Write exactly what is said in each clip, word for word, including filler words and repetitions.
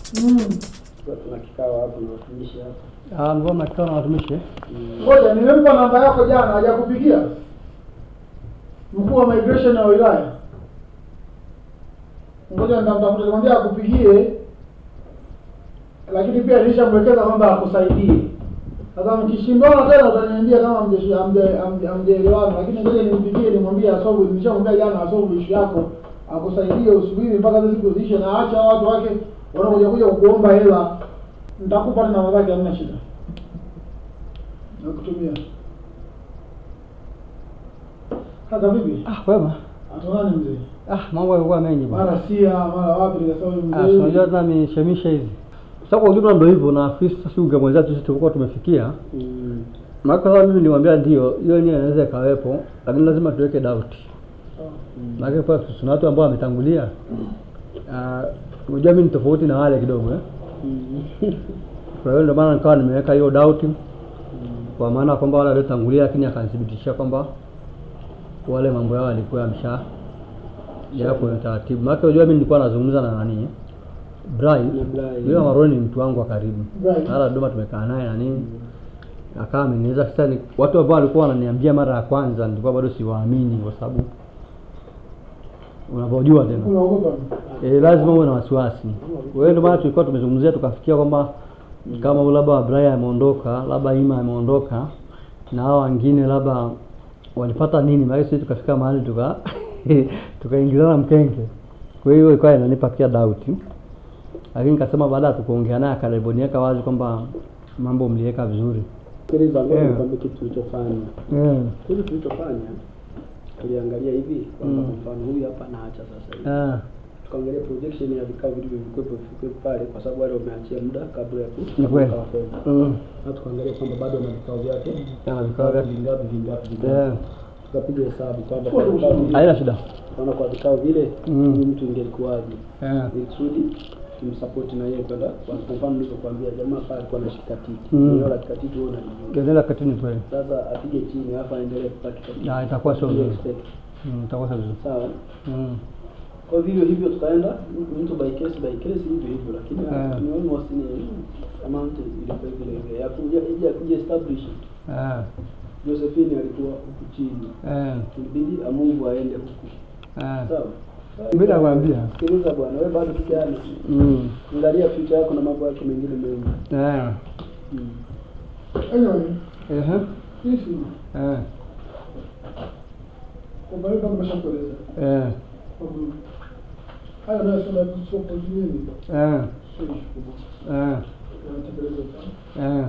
Mm. Tuna kikao hapo na watumishi hapa. Ah, mbona kikao na watumishi? Ngoja nimempa namba yako jana, hajakupigia? Mkuu wa migration ya wilaya. Ngoja nitamtafuta nimwambia akupigie. Lakini pia nilishamwelekeza kwamba akusaidie. Sasa mkishindana tena utaniambia kama mjeshi amjeelewana, lakini ngoja nimpigie nimwambie asobu, nilishamwambia jana asobu issue yako, akusaidie usubiri mpaka hizo siku ziishe na acha watu wake wanakuja kuja kukuomba hela. Nitakupa na namba yake, hamna shida. Nakutumia. Kaka vipi? Ah, wema. Atuone mzee. Ah, mambo yalikuwa mengi bwana. Mara sia, mara wapi nikasema mzee. Ah, unajua tena nimeshemisha hizi. Sasa kwa ujumla ndio hivyo, na afisa si ungemweza tu sisi tulikuwa tumefikia. Mm. Maana kama mimi nilimwambia ndio, hiyo ni inaweza kawepo, lakini lazima tuweke doubt. Oh. Maana kwa kuna watu ambao wametangulia. Ah, uh, unajua mimi ni tofauti na wale kidogo eh. Mm. Kwa hiyo ndio maana nikawa nimeweka hiyo doubt. Mm. Kwa maana kwamba wale waliotangulia, lakini akanithibitisha kwamba wale mambo yao yalikuwa yamsha yapo kwa taratibu. Maana unajua mimi nilikuwa nazungumza na nani? Brian, yule Maroni ni mtu wangu wa karibu. Hata Dodoma tumekaa naye na nini. Mm. Akawa amenieleza sasa ni watu ambao walikuwa wananiambia mara ya kwanza nilikuwa bado siwaamini kwa sababu unapojua tena. Unaogopa. Eh, lazima uwe na wasiwasi. Kwa hiyo ndio maana tulikuwa tumezungumzia tukafikia kwamba mm. kama ule labda Brian ameondoka, labda Ima ameondoka na hao wengine labda walipata nini, maana sisi tukafika mahali tuka tukaingizana mkenge. Kwa hiyo ilikuwa inanipa pia doubt. Lakini nikasema baada tukuongea naye akaribonieka wazi kwamba mambo mliweka vizuri. Sikiliza ngoja nikwambie kitu tulichofanya. Eh. Kitu tulichofanya tuliangalia hivi kwamba mm. mfano huyu hapa naacha sasa hivi. Ah. Tukaangalia projection ya vikao vitu vilivyokuwepo vilikuwepo pale kwa sababu wale wameachia muda kabla ya kutoka kwenda. Mm. Na tukaangalia kwamba bado na vikao vyake. Na vikao vyake vingapi vingapi vingapi. Eh. Tukapiga hesabu kwamba haina shida. Tunaona kwa vikao vile mm. mtu ingelikuwaje. Eh. Ili tumsupport na yeye kwenda kwa mfano nilizokuambia jamaa pale alikuwa anashika titi. Ndio la titi wewe unajua. Endelea katini kweli. Sasa apige chini hapa aendelee kupata titi. Ah, itakuwa sio vizuri. Mm, itakuwa sio vizuri. Sawa. Mm. Kwa hivyo hivyo tukaenda mtu by case by case hivyo hivyo lakini ni almost ni amount ile ile ile ya kuja ya kuja establish. Ah. Josephine alikuwa huku chini. Eh. Ilibidi amungu aende huku. Ah. Sawa. Mimi nakwambia. Sikiliza bwana, wewe bado kijana. Mm. Angalia future yako na mambo yako mengine mengi. Eh. Mm. Anyway. Eh. Sisi. Eh. Kwa sababu kama mshakueleza. Eh. Haya ndio sema soko nini? Eh. Eh. Eh.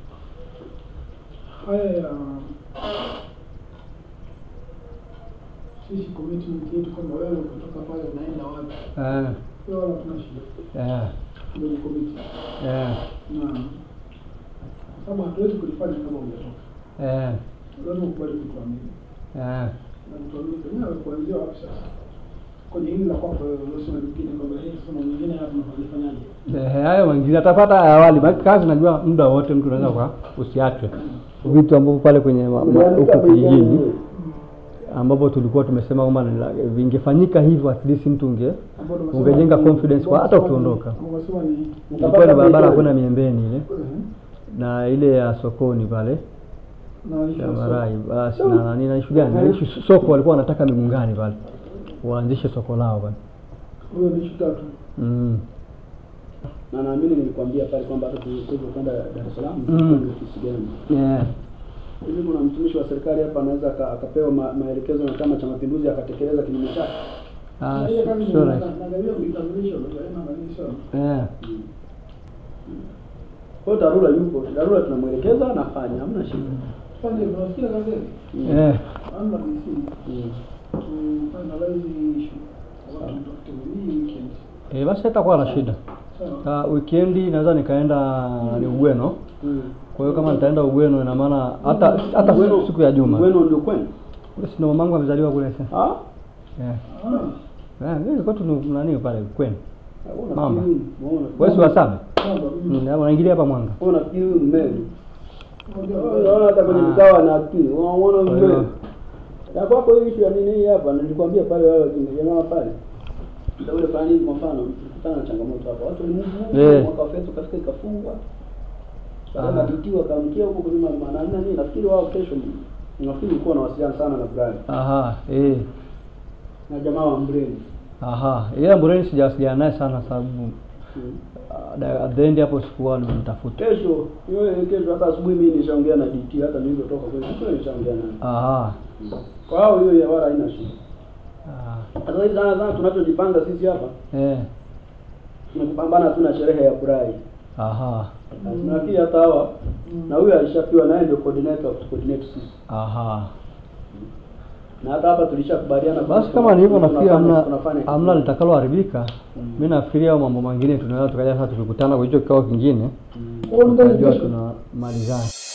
Haya sisi commitment yetu kama wewe kutoka pale unaenda wapi? Eh. Wewe wala tunashida. Eh. Ndio commitment. Eh. Na kama hatuwezi kulifanya kama umetoka. Eh. Lazima ukubali kutuamini. Eh. Na kutuamini tena kuanzia wapi sasa? Kwa nini la kwako wewe unasema nyingine kwamba hii sasa nyingine hapa tunafanyaje? Eh, hayo mengine atapata awali. Baki kazi najua muda wote mtu anaweza kwa usiachwe. Vitu ambavyo pale kwenye huko kijijini ambapo tulikuwa tumesema kwamba vingefanyika hivyo at least mtu unge ungejenga confidence kwa hata ukiondoka. Ilikuwa ni barabara kuna miembeni ile na ile ya sokoni pale na Marai basi na nani na issue gani na issue soko walikuwa wanataka migungani pale waanzishe soko lao bwana. Huyo ni issue tatu. Mm. Na naamini nilikwambia pale kwamba hata tulikuwa kwenda Dar es Salaam ni kitu gani. Yeah. Hivi kuna mtumishi wa serikali hapa anaweza akapewa ma, maelekezo na Chama cha Mapinduzi akatekeleza kinyume chake. Ah, sio right. Naangalia kuitambulisha ndio na maanisho. Eh. Kwa dharura yupo, dharura tunamwelekeza anafanya, hamna shida. Fanye tunasikia kazi. Eh. Hamna msingi. Mm. Finalize issue. Watu tutakutania weekend. Eh, basi hatakuwa na shida. Ah, weekend naweza nikaenda ni Ugweno. Mm. Kwa hiyo kama nitaenda Ugweno ina maana hata hata siku ya Juma. Ugweno ndio kwenu? Basi ndio mamangu amezaliwa kule sasa. Ah? Eh. Ah. Eh, ndio kwa tu nani pale kwenu. Mama. Wewe si wasabe? Mama. Unaingilia hapa Mwanga. Wewe unafikiri huyu mmeli? Unaona hata kwenye mkawa na akili. Unaona mmeli. Na kwako hii issue ya nini hapa? Nilikwambia pale wale wajinga jamaa pale. ndio ule fulani kwa mfano tukutana na changamoto hapa. Watu ni Mungu Eh. mwaka wa fedha kafika ikafungwa. Baada kutiwa kaamkia huko kwa maana nini nafikiri wao kesho nafikiri ilikuwa na wasiliana sana na Brian. Aha, eh. Na jamaa wa Mbreni. Aha, yeye Mbreni sijawasiliana naye sana sababu Hmm. at the end hapo sikuwa nimemtafuta. Kesho, yeye kesho hata asubuhi mimi nishaongea na D T hata nilipotoka kwetu. Kesho nishaongea naye. Aha. Kwa hiyo hiyo ya wala haina shida. Ah. Sasa hivi sana sana tunachojipanga sisi hapa. Eh. Tunapambana tu na sherehe ya Brian. Aha. Na pia hata hawa na huyu alishapiwa naye ndio coordinator of coordinate sisi. Aha. Na hata hapa tulishakubaliana Basi kama ni hivyo nafikiri hamna tunafanya hamna litakaloharibika. Mm. Mimi nafikiria mambo mengine tunaweza tukaja sasa tukikutana kwa hicho kikao kingine. Mm. Tunajua tuna malizana.